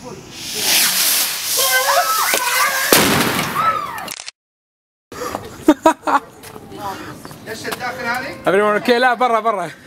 ايش الداخل هذه؟ ابي اوكي لا برا برا.